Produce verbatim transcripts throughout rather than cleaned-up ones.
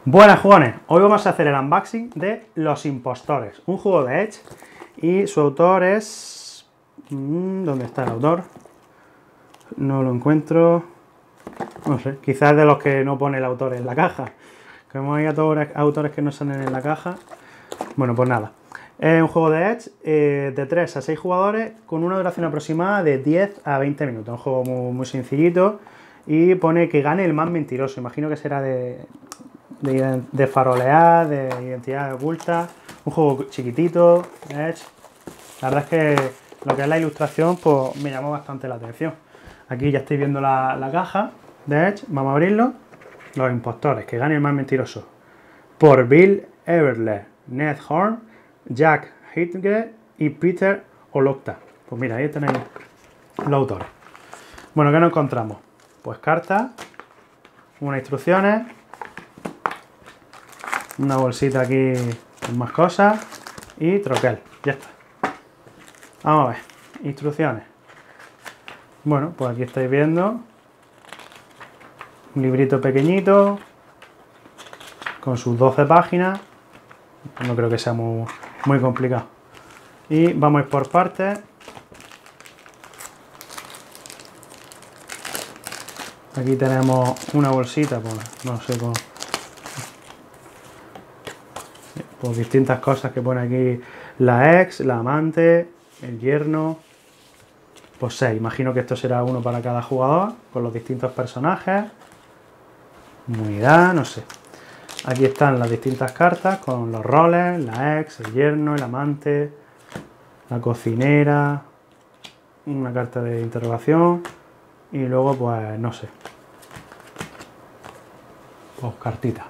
Buenas jugones, hoy vamos a hacer el unboxing de Los Impostores, un juego de Edge y su autor es... ¿Dónde está el autor? No lo encuentro, no sé, quizás de los que no pone el autor en la caja, como hay autores, autores que no salen en la caja. Bueno, pues nada, es un juego de Edge eh, de tres a seis jugadores con una duración aproximada de diez a veinte minutos, un juego muy, muy sencillito y pone que gane el más mentiroso, imagino que será de... De, de farolear, de identidad oculta, un juego chiquitito, Edge. La verdad es que lo que es la ilustración pues me llamó bastante la atención. Aquí ya estáis viendo la, la caja de Edge, vamos a abrirlo. Los Impostores, que gane el más mentiroso. Por Bill Everly, Ned Horn, Jack Hitger y Peter Olofta. Pues mira, ahí tenéis los autores. Bueno, ¿qué nos encontramos? Pues cartas, unas instrucciones, una bolsita aquí con más cosas y troquel, ya está. Vamos a ver, instrucciones. Bueno, pues aquí estáis viendo un librito pequeñito con sus doce páginas. No creo que sea muy, muy complicado. Y vamos a ir por partes. Aquí tenemos una bolsita, pues no sé cómo. Pues distintas cosas que pone aquí la ex, la amante, el yerno. Pues seis, imagino que esto será uno para cada jugador, con los distintos personajes. Unidad, no sé. Aquí están las distintas cartas con los roles, la ex, el yerno, el amante, la cocinera, una carta de interrogación y luego pues no sé. Pues cartitas.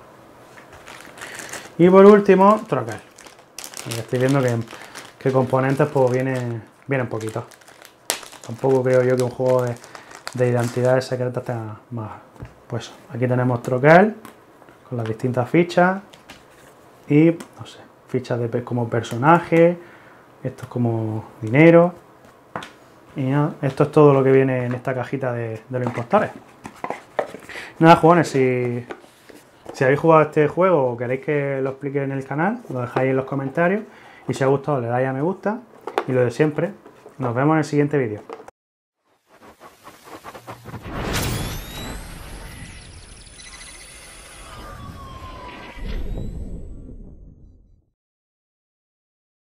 Y por último, troquel. Estoy viendo que, que componentes pues vienen, vienen poquitos. Tampoco creo yo que un juego de, de identidades secretas tenga más. Pues aquí tenemos troquel con las distintas fichas y no sé, fichas de como personaje, esto es como dinero. Y nada, esto es todo lo que viene en esta cajita de, de los impostores. Nada, jugones, si... Si habéis jugado este juego o queréis que lo explique en el canal, lo dejáis en los comentarios y si os ha gustado le dais a me gusta y lo de siempre. Nos vemos en el siguiente vídeo.